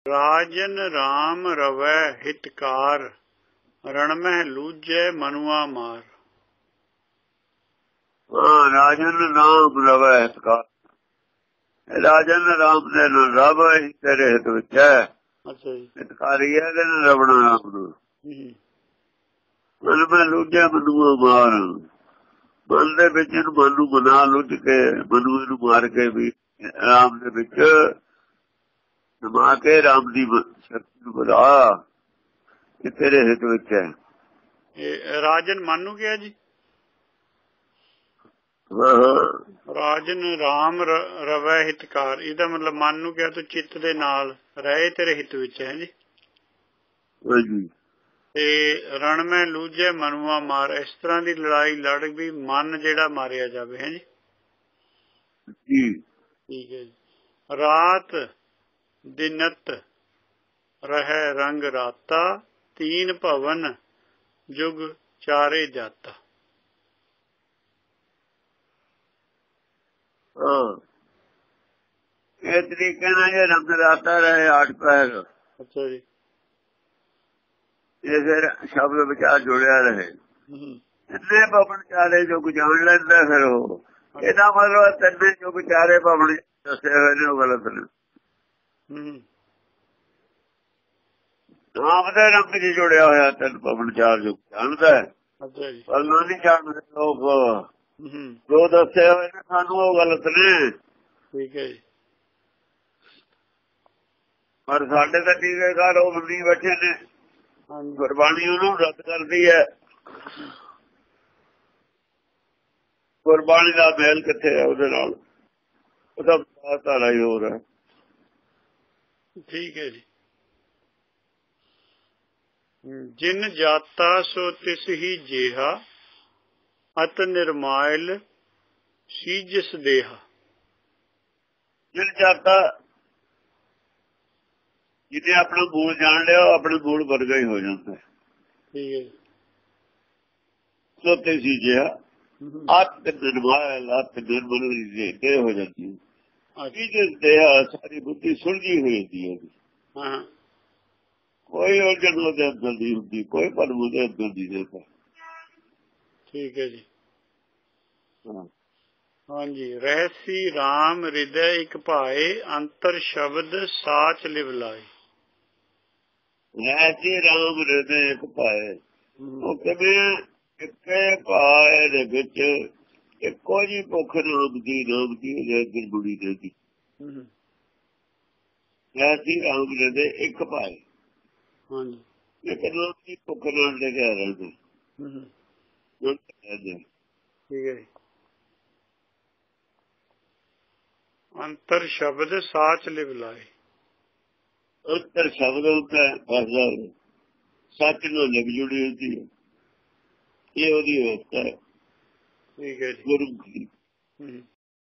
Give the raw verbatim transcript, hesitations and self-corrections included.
ਰਾਜਨ ਰਾਮ ਰਵੈ ਹਿਤਕਾਰ, ਰਣ ਮਹਿ ਲੂਜੈ ਮਨੁਆ ਮਾਰ। ਹਾਂ, ਰਾਜਨ ਰਾਮ ਰਵੈ ਹਿਤਕਾਰ। ਰਾਜਨ ਰਾਮ ਦੇ ਨਾਲ ਰਵ ਤੇਰੇ ਹਿਤ ਵਿੱਚ ਹੈ। ਅੱਛਾ ਜੀ। ਹਿਤਕਾਰੀ ਹੈ ਇਹਦੇ ਨਾਲ ਰਵਣਾ ਰਾਮ ਨੂੰ। ਮਨ ਮੈਂ ਲੂਜੈ ਮਨੁਆ ਮਾਰ। ਮਨ ਦੇ ਵਿੱਚ ਇਹਨੂੰ ਮਨ ਨੂੰ ਬਣਾ ਲੁੱਝ ਕੇ ਮਨੂ ਨੂੰ ਮਾਰ ਕੇ ਵੀ ਰਾਮ ਦੇ ਵਿੱਚ ਸਮਾ ਕੇ ਰਾਮ ਦੀ ਸ਼ਕਤੀ ਨੂੰ ਵਧਾ, ਇਹ ਤੇਰੇ ਹਿਤ ਵਿੱਚ ਹੈ। ਇਹ ਰਾਜਨ ਮਨ ਨੂੰ ਕਿਹਾ ਜੀ। ਰਾਜਨ ਰਾਮ ਰਵੈ ਹਿਤਕਾਰ, ਇਹਦਾ ਮਤਲਬ ਮਨ ਨੂੰ ਕਿਹਾ ਤੂੰ ਚਿੱਤ ਦੇ ਨਾਲ ਰਹੇ, ਤੇਰੇ ਹਿੱਤ ਵਿੱਚ ਹੈ ਜੀ। ਤੇ ਰਣ ਮੈਂ ਲੂਝੇ ਮਨੁਆ ਮਾਰ, ਇਸ ਤਰ੍ਹਾਂ ਦੀ ਲੜਾਈ ਲੜ ਵੀ ਮਨ ਜਿਹੜਾ ਮਾਰਿਆ ਜਾਵੇ ਹੈ ਜੀ। ਠੀਕ ਹੈ ਜੀ। ਰਾਤ ਦਿਨਤ ਰਹਿ ਰੰਗ ਰਾਤਾ, ਤੀਨ ਭਵਨ ਜੁਗ ਚਾਰੇ ਜਾਤਾ। ਇਹ ਤਰੀਕੇ ਨਾਲ ਇਹ ਰੰਗ ਰਾਤਾ ਰਹੇ ਆਠ ਪੈਰ। ਅੱਛਾ ਜੀ। ਇਹ ਫਿਰ ਸ਼ਬਦ ਵਿਚਾਰ ਜੁੜਿਆ ਰਹੇ। ਤਿੰਨੇ ਭਵਨ ਚਾਰੇ ਜੁਗ ਜਾਣ ਲੈਂਦਾ ਫਿਰ ਉਹ। ਇਹਦਾ ਮਤਲਬ ਤਿੰਨੇ ਜੁਗ ਚਾਰੇ ਭਵਨ ਦੱਸੇ ਹੋਏ ਨੇ ਉਹ ਗਲਤ ਨੇ। ਨਾਮ ਦੇ ਰੰਗ ਚ ਜੁੜਿਆ ਹੋਇਆ ਤਿੰਨ ਭਵਨ ਚਾਰ ਜੁਗ ਜਾਣਦਾ ਹੈ, ਪਰ ਨਹੀਂ ਜਾਣਦੇ ਲੋਕ। ਜੋ ਦੱਸੇ ਹੋਏ ਨੇ ਸਾਨੂੰ ਉਹ ਗਲਤ ਨੇ। ਠੀਕ ਹੈ ਜੀ। ਪਰ ਸਾਡੇ ਤਾਂ ਟੀਕੇਕਾਰ ਉਹ ਬੰਦੀ ਬੈਠੇ ਨੇ, ਗੁਰਬਾਣੀ ਉਹਨੂੰ ਰੱਦ ਕਰਦੀ ਹੈ। ਗੁਰਬਾਣੀ ਦਾ ਮੇਲ ਕਿੱਥੇ ਹੈ ਉਹਦੇ ਨਾਲ? ਉਹਦਾ ਧਾਰਾ ਹੀ ਹੋਰ ਹੈ। ਠੀਕ ਹੈ ਜੀ। ਜਿਨ ਜਾਤਾ ਸੋ ਤਿਸ ਹੀ ਜੇਹਾ, ਅਤ ਨਿਰਮਾਇਲ ਸੀਜਸ ਦੇਹਾ। ਜਿਨ ਜਾਤਾ, ਜਿਹਨੇ ਆਪਣਾ ਮੂਲ ਜਾਣ ਲਿਆ ਉਹ ਆਪਣੇ ਮੂਲ ਵਰਗਾ ਹੀ ਹੋ ਜਾਂਦਾ। ਠੀਕ ਹੈ। ਸੋ ਤਿਸ ਹੀ ਜੇਹਾ, ਅਤ ਨਿਰਮਾਇਲ, ਅਤ ਨਿਰਮਲ ਦੇ ਹੋ ਜਾਂਦੀ ਹੈ। ਸੀਜਸ ਦੇਹਾ, ਸਾਰੀ ਬੁੱਧੀ ਸੁਲਝੀ ਹੋਈ ਹੁੰਦੀ ਹੈ। ਹਾਂ, ਕੋਈ ਉਲਝਣ ਉਹਦੇ ਅੰਦਰ ਨਹੀਂ ਹੁੰਦੀ, ਕੋਈ ਭਰਮ ਉਹਦੇ ਅੰਦਰ ਨਹੀਂ ਰਹਿੰਦਾ। ਠੀਕ ਹੈ ਜੀ। ਹਾਂਜੀ। ਰਹਿਸੀ ਰਾਮ ਹਿਰਦੈ ਇੱਕ ਭਾਏ, ਅੰਤਰ ਸ਼ਬਦ ਸਾਚ ਲਿਵ ਲਾਏ। ਰਹਿਸੀ ਰਾਮ ਹਿਰਦੈ ਇੱਕ ਭਾਏ, ਉਹ ਕਿਵੇਂ ਇੱਕੇ ਭਾਏ ਦੇ ਵਿੱਚ ਇੱਕੋ ਜਿਹੀ ਭੁੱਖ ਨਾਮ ਦੀ, ਨਾਮ ਦੀ ਉਹਦੇ ਗੁੜੀ ਦੇ ਦੀ। ਰਹਿਸੀ ਰਾਮ ਹਿਰਦੈ ਇੱਕ ਭਾਏ, ਇੱਕ ਨਾਮ ਦੀ ਭੁੱਖ ਨਾਲ ਲੱਗਿਆ ਰਹਿੰਦਾ। ਠੀਕ ਹੈ। ਅੰਤਰ ਸ਼ਬਦ ਸਾਚ ਲਿਵ ਲਾਏ। ਅੰਤਰ ਸ਼ਬਦ ਹੁੰਦਾ ਫਸਦਾ, ਸੱਚ ਨਾਲ ਲਿਵ ਜੁੜੀ ਹੁੰਦੀ ਹੈ। ਇਹ ਉਹਦੀ ਅਵਸਥਾ ਹੈ। ਠੀਕ ਹੈ ਜੀ। ਗੁਰੂ ਦੀ